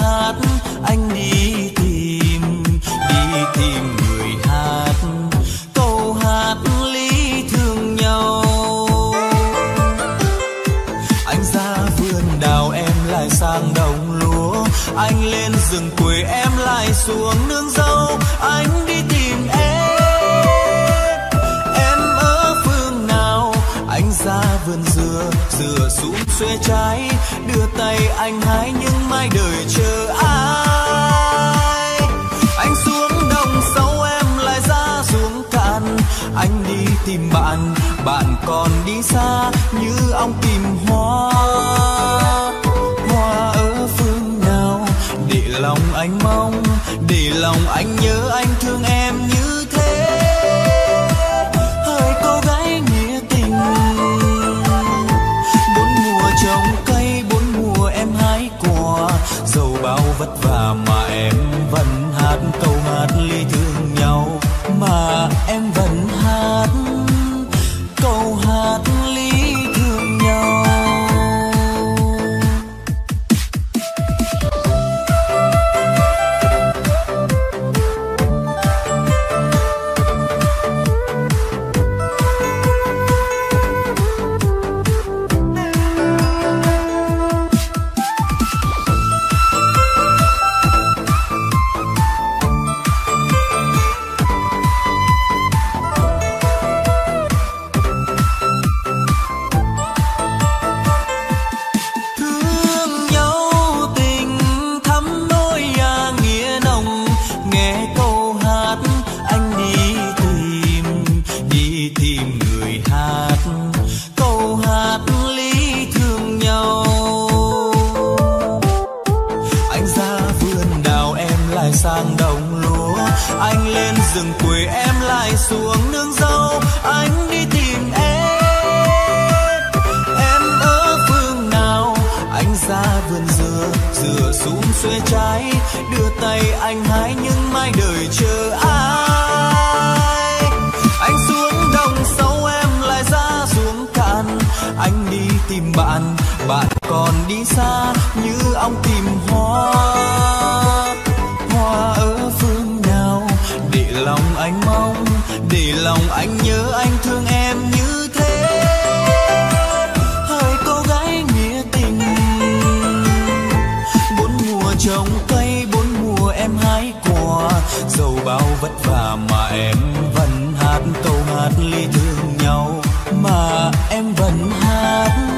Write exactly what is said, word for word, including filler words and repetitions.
hát anh đi tìm, đi tìm người hát câu hát lý thương nhau. Anh ra vườn đào em lại sang đồng lúa, anh lên rừng quê em lại xuống nương dâu. Anh đi tìm em, em ở phương nào? Anh ra vườn dừa, dừa xuống xuê trái, đưa tay anh hái nhưng mai đời chờ ai. Anh xuống đồng sâu em lại ra xuống cạn, anh đi tìm bạn, bạn còn đi xa như ong tìm hoa. Hoa ở phương nào? Để lòng anh mong, để lòng anh nhớ, anh thương em như thế. Hỡi cô gái nghĩa tình, bốn mùa trồng cây, bốn mùa em hái quả, dẫu bao vất vả mà em vẫn hát câu hát ly thương nhau, mà em vẫn hát câu hát ly thương nhau. Sang đồng lúa, anh lên rừng quê em lại xuống nương dâu. Anh đi tìm em, em ở phương nào? Anh ra vườn dừa, dừa xuống xuê trái, đưa tay anh hái nhưng mai đời chờ ai. Anh xuống đồng sâu em lại ra xuống cạn, anh đi tìm bạn, bạn còn đi xa như ong tìm hoa. Hoa ở phương nào? Để lòng anh mong, để lòng anh nhớ, anh thương em như thế. Hỡi cô gái nghĩa tình, bốn mùa trồng cây, bốn mùa em hái quả, dẫu bao vất vả mà em vẫn hát câu hát ly thương nhau, mà em vẫn hát